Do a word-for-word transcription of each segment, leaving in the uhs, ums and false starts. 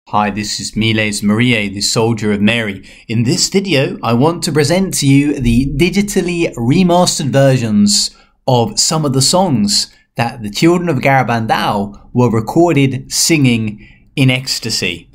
Hi, this is Miles Marie, the Soldier of Mary. In this video, I want to present to you the digitally remastered versions of some of the songs that the children of Garabandal were recorded singing in Ecstasy.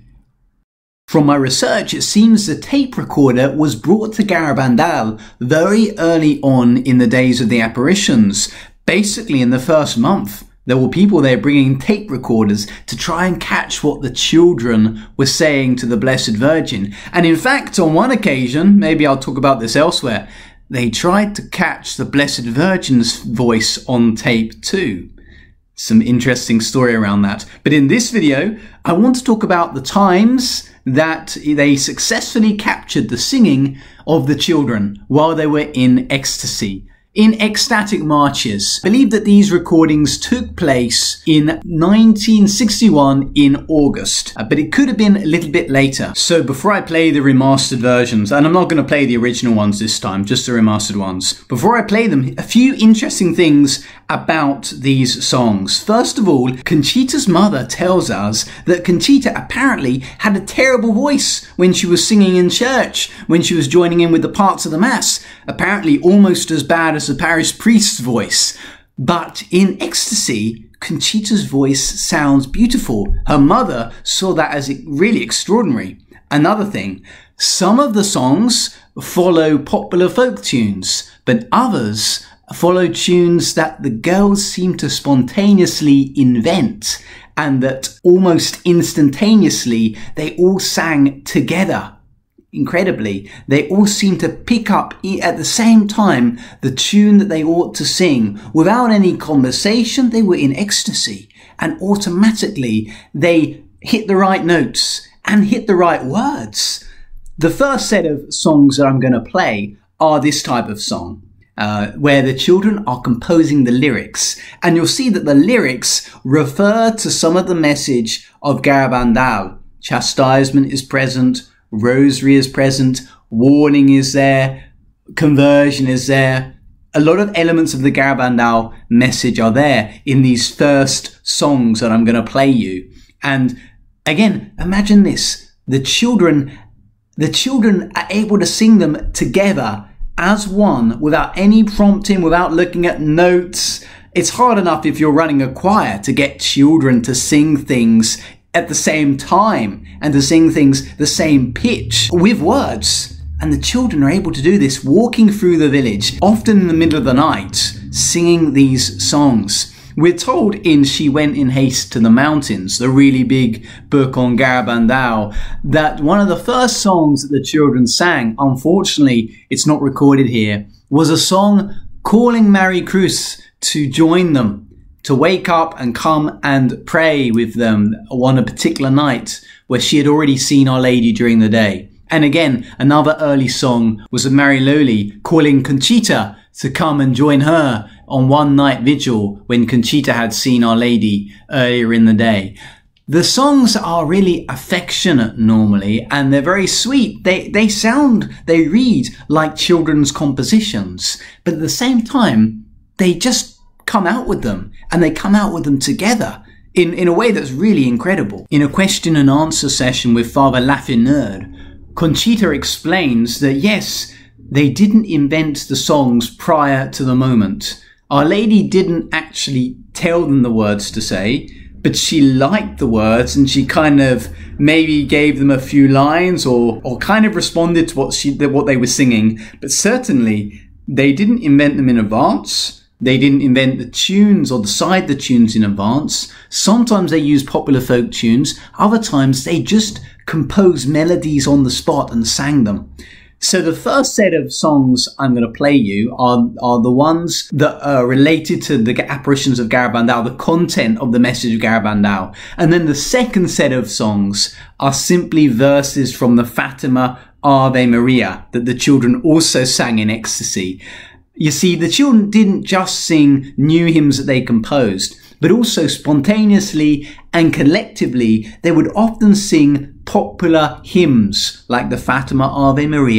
From my research, it seems the tape recorder was brought to Garabandal very early on in the days of the apparitions, basically in the first month. There were people there bringing tape recorders to try and catch what the children were saying to the Blessed Virgin. And in fact, on one occasion, maybe I'll talk about this elsewhere, they tried to catch the Blessed Virgin's voice on tape too. Some interesting story around that. But in this video, I want to talk about the times that they successfully captured the singing of the children while they were in ecstasy. In ecstatic marches. I believe that these recordings took place in nineteen sixty-one in August, but it could have been a little bit later. So before I play the remastered versions, and I'm not going to play the original ones this time, just the remastered ones. Before I play them, a few interesting things about these songs. First of all, Conchita's mother tells us that Conchita apparently had a terrible voice when she was singing in church, when she was joining in with the parts of the Mass. Apparently almost as bad as the parish priest's voice. But in Ecstasy, Conchita's voice sounds beautiful. Her mother saw that as really extraordinary. Another thing, some of the songs follow popular folk tunes, but others follow tunes that the girls seem to spontaneously invent, and that almost instantaneously they all sang together. Incredibly, they all seem to pick up at the same time the tune that they ought to sing. Without any conversation, they were in ecstasy, and automatically they hit the right notes and hit the right words. The first set of songs that I'm going to play are this type of song, uh, where the children are composing the lyrics. And you'll see that the lyrics refer to some of the message of Garabandal. Chastisement is present. Rosary is present, warning is there, conversion is there. A lot of elements of the Garabandal message are there in these first songs that I'm going to play you. And again, imagine this. The children, the children are able to sing them together as one without any prompting, without looking at notes. It's hard enough if you're running a choir to get children to sing things at the same time and to sing things the same pitch with words. And the children are able to do this walking through the village, often in the middle of the night, singing these songs. We're told in She Went in Haste to the Mountains, the really big book on Garabandal, that one of the first songs that the children sang, unfortunately it's not recorded here, was a song calling Mary Cruz to join them, to wake up and come and pray with them on a particular night where she had already seen Our Lady during the day. And again, another early song was of Mary Lowly calling Conchita to come and join her on one night vigil when Conchita had seen Our Lady earlier in the day. The songs are really affectionate normally, and they're very sweet. They, they sound, they read like children's compositions, but at the same time, they just come out with them, and they come out with them together in, in a way that's really incredible. In a question and answer session with Father Laffineur, Conchita explains that yes, they didn't invent the songs prior to the moment. Our Lady didn't actually tell them the words to say, but she liked the words and she kind of maybe gave them a few lines or, or kind of responded to what, she, what they were singing. But certainly they didn't invent them in advance. They didn't invent the tunes or decide the tunes in advance. Sometimes they use popular folk tunes. Other times they just composed melodies on the spot and sang them. So the first set of songs I'm going to play you are, are the ones that are related to the apparitions of Garabandal, the content of the message of Garabandal. And then the second set of songs are simply verses from the Fatima Ave Maria that the children also sang in Ecstasy. You see, the children didn't just sing new hymns that they composed, but also spontaneously and collectively, they would often sing popular hymns like the Fatima Ave Maria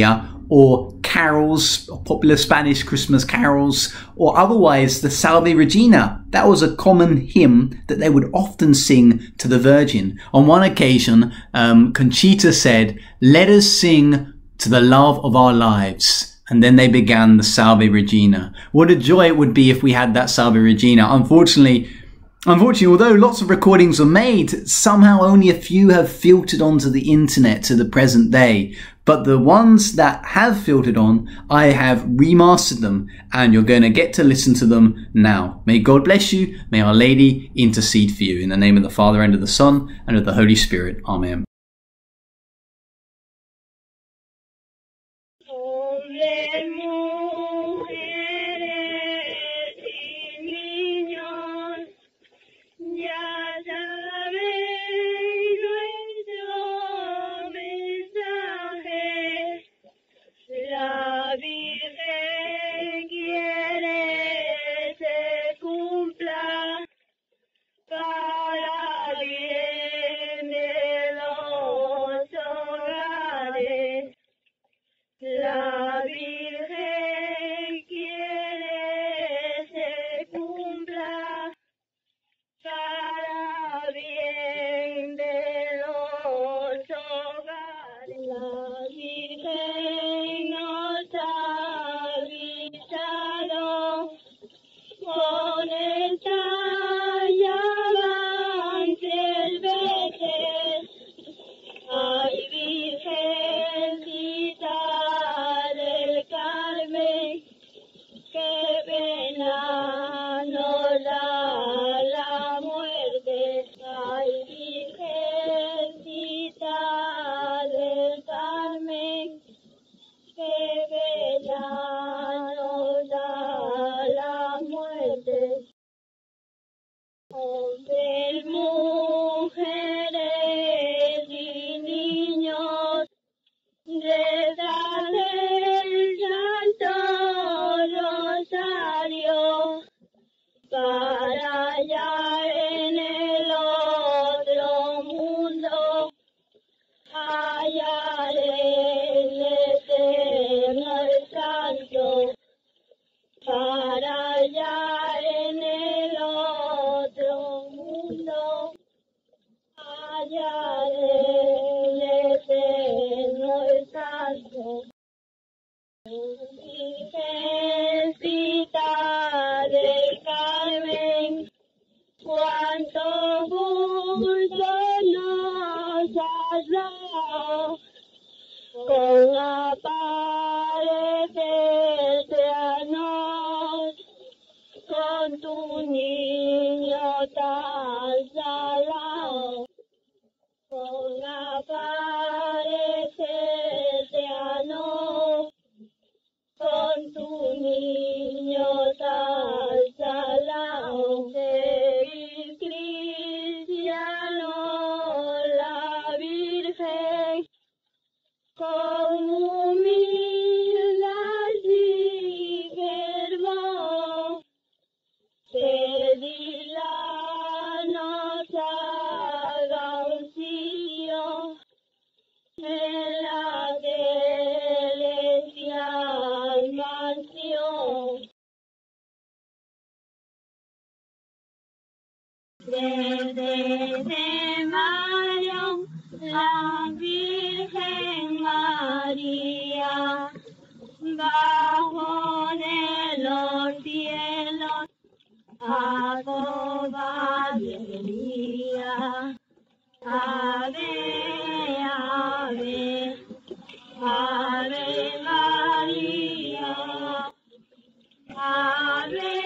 or carols, or popular Spanish Christmas carols, or otherwise the Salve Regina. That was a common hymn that they would often sing to the Virgin. On one occasion, um, Conchita said, "Let us sing to the love of our lives." And then they began the Salve Regina. What a joy it would be if we had that Salve Regina. Unfortunately, Unfortunately, although lots of recordings were made, somehow only a few have filtered onto the internet to the present day. But the ones that have filtered on, I have remastered them, and you're going to get to listen to them now. May God bless you. May Our Lady intercede for you. In the name of the Father, and of the Son, and of the Holy Spirit. Amen. Desde Mario, la Virgen María, bajo de los cielos, a toda venía. Ave, ave, ave María, ave,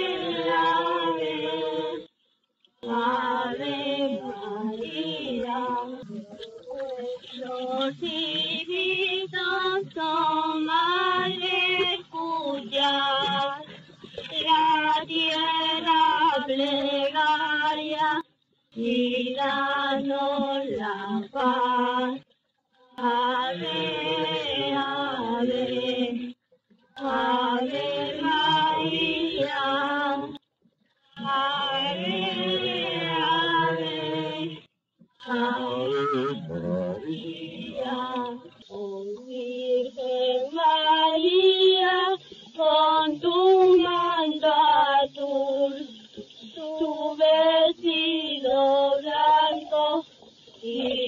ave. Ave María, los hijitos toman escuchar la tierra plegaria y danos la paz. Ave, ave, ave María. Ave, ave, ave María, oh Virgen Ire